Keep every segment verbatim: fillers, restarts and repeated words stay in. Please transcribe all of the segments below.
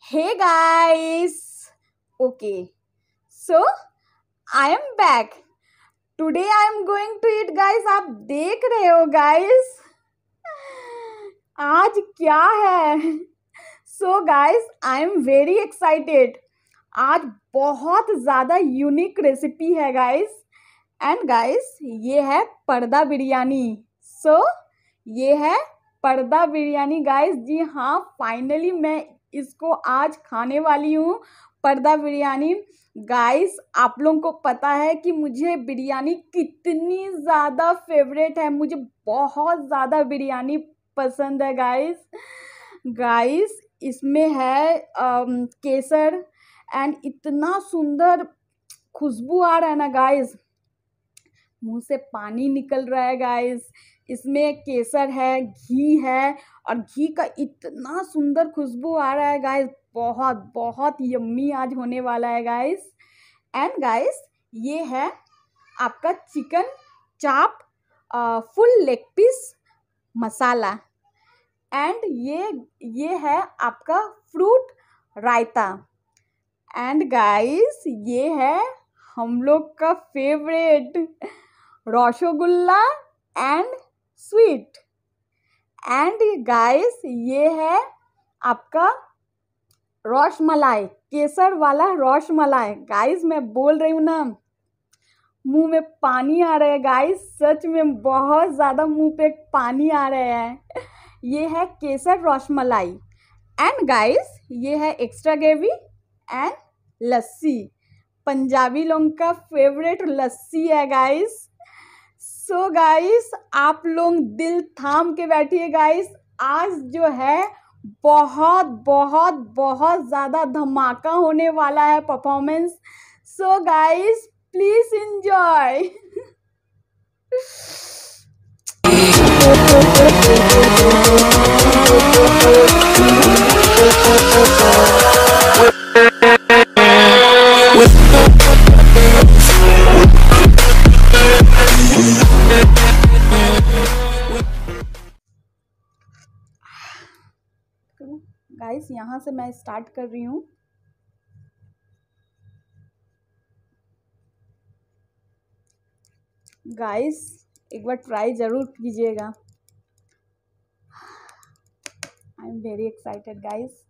Hey guys! Okay, so I am back. Today I am going to eat guys. आप देख रहे हो guys? आज क्या है? So guys, I am very excited. आज बहुत ज़्यादा यूनिक रेसिपी है guys. एंड गाइस ये है पर्दा बिरयानी. सो so, ये है पर्दा बिरयानी गाइस. जी हाँ, फाइनली मैं इसको आज खाने वाली हूँ. पर्दा बिरयानी गाइस, आप लोगों को पता है कि मुझे बिरयानी कितनी ज़्यादा फेवरेट है. मुझे बहुत ज़्यादा बिरयानी पसंद है गाइस. गाइस इसमें है अम, केसर एंड इतना सुंदर खुशबू आ रहा है ना गाइस, मुंह से पानी निकल रहा है गाइस. इसमें केसर है, घी है और घी का इतना सुंदर खुशबू आ रहा है गाइस. बहुत बहुत यम्मी आज होने वाला है गाइस. एंड गाइस ये है आपका chicken chop full leg piece मसाला. एंड ये ये है आपका फ्रूट रायता. एंड गाइस ये है हम लोग का favourite rasgulla and sweet. And guys ये है आपका रसमलाई, केसर वाला रसमलाई. गाइस मैं बोल रही हूँ ना, मुंह में पानी आ रहा है गाइस. सच में बहुत ज़्यादा मुंह पे पानी आ रहा है. ये है केसर रसमलाई. एंड गाइस ये है extra gravy and lassi. Punjabi लोगों का फेवरेट लस्सी है गाइस. सो गाइस आप लोग दिल थाम के बैठिए गाइस. आज जो है बहुत बहुत बहुत ज़्यादा धमाका होने वाला है performance. So guys please enjoy. Guys यहाँ से मैं स्टार्ट कर रही हूँ. गाइस एक बार ट्राई ज़रूर कीजिएगा. I am very excited guys.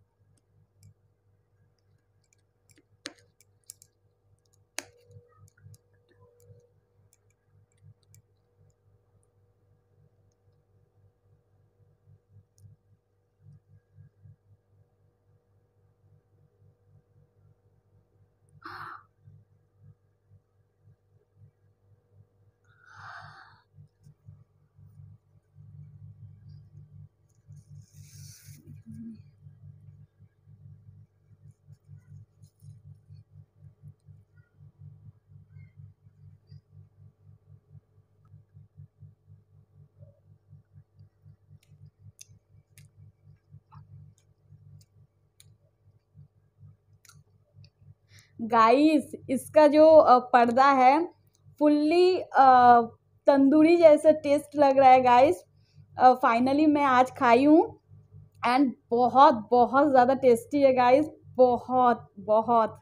Guys इसका जो अ, पर्दा है फुल्ली तंदूरी जैसा टेस्ट लग रहा है गाइस. फाइनली मैं आज खाई हूँ एंड बहुत बहुत ज़्यादा टेस्टी है गाइस. बहुत बहुत.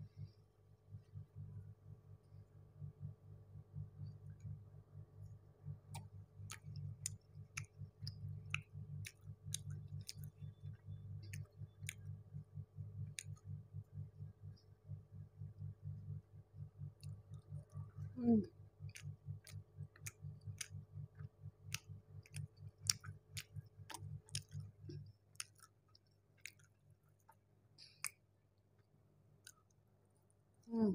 Hmm. Hmm.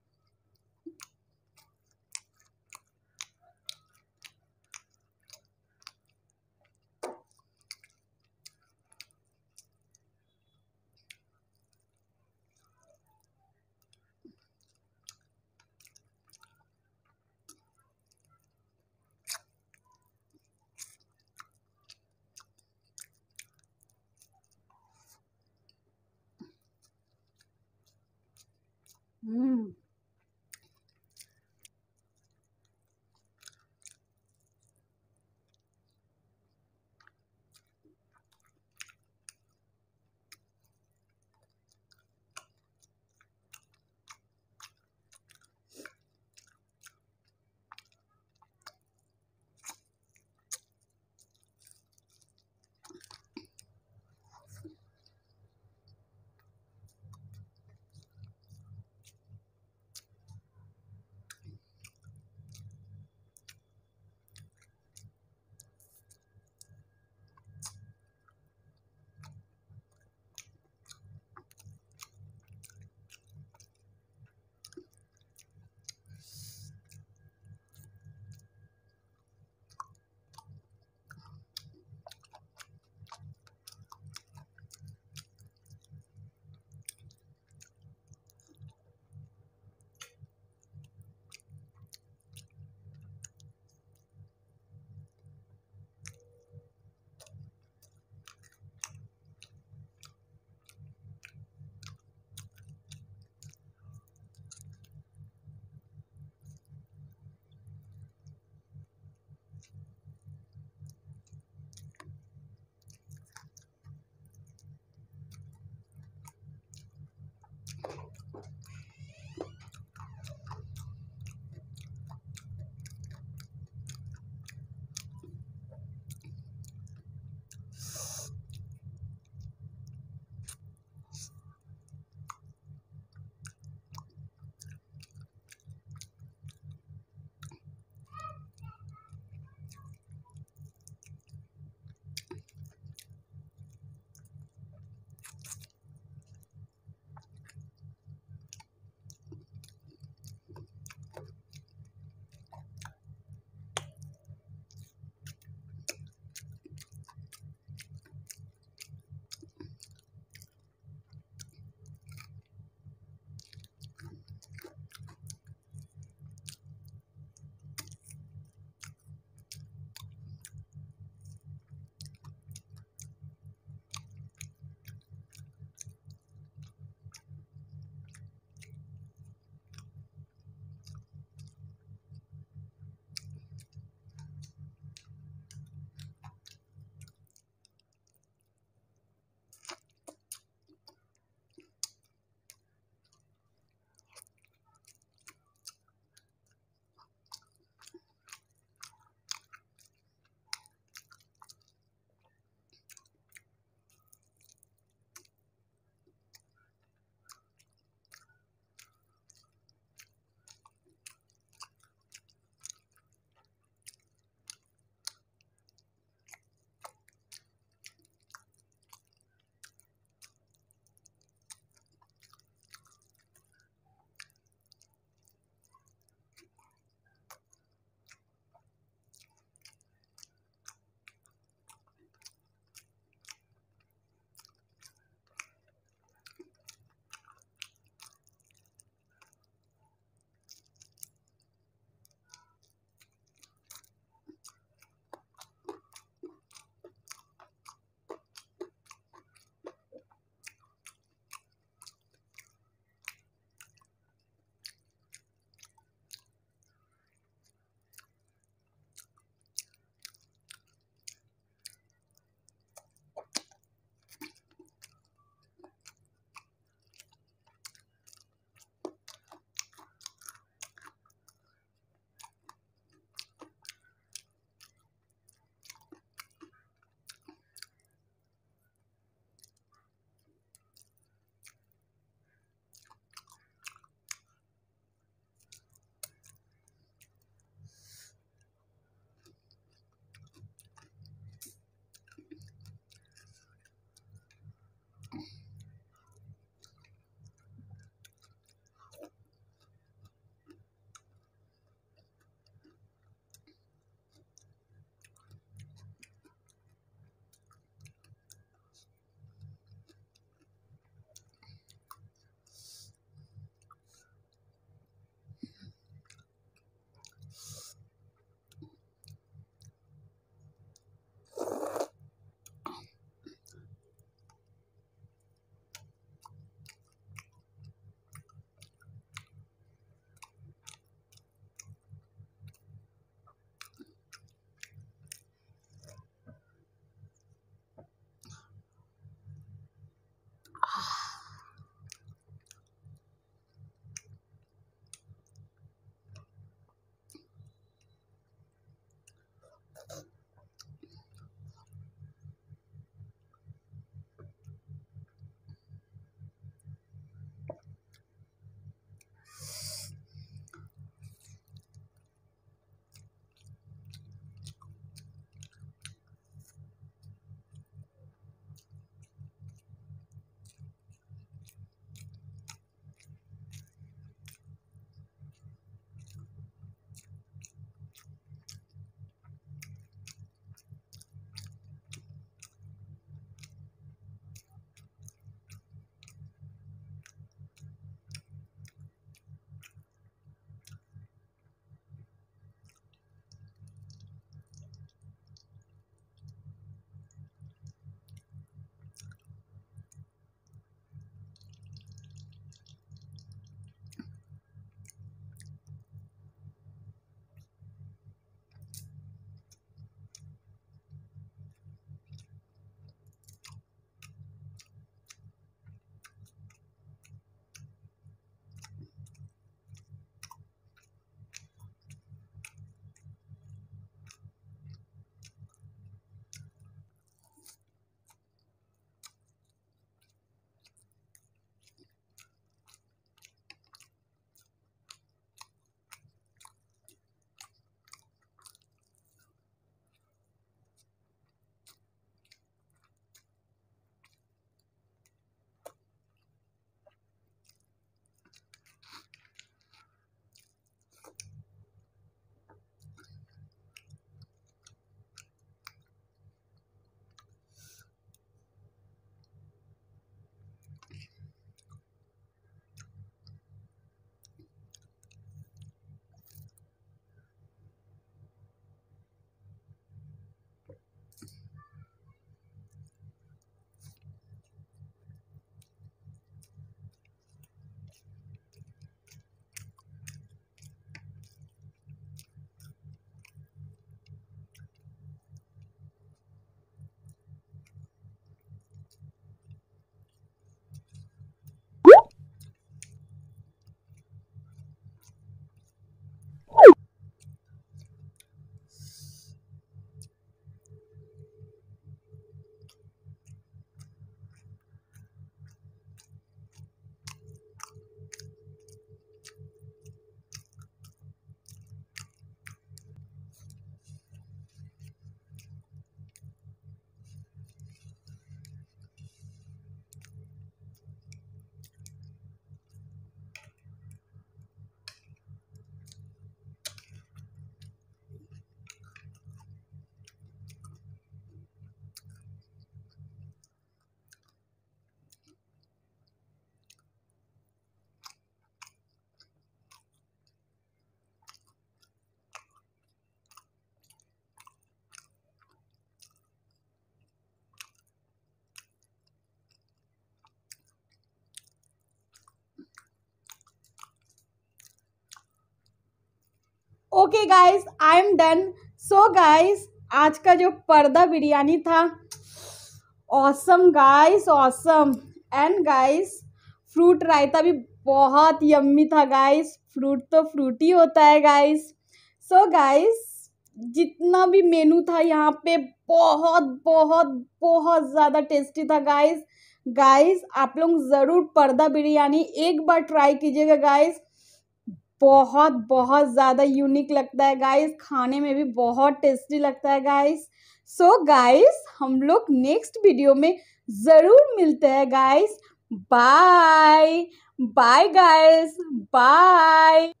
Okay guys, I am done. So guys, आज का जो पर्दा बिरयानी था, awesome guys, awesome. And guys, fruit raita भी बहुत यम्मी था गाइस। फ्रूट तो फ्रूटी होता है गाइस। सो गाइस, जितना भी मेनू था यहाँ पे बहुत बहुत बहुत ज़्यादा टेस्टी था गाइस। गाइस, आप लोग ज़रूर पर्दा बिरयानी एक बार ट्राई कीजिएगा गाइस। बहुत बहुत ज़्यादा यूनिक लगता है गाइस, खाने में भी बहुत टेस्टी लगता है गाइस। सो गाइस, हम लोग नेक्स्ट वीडियो में ज़रूर मिलते हैं guys. Bye bye guys, bye.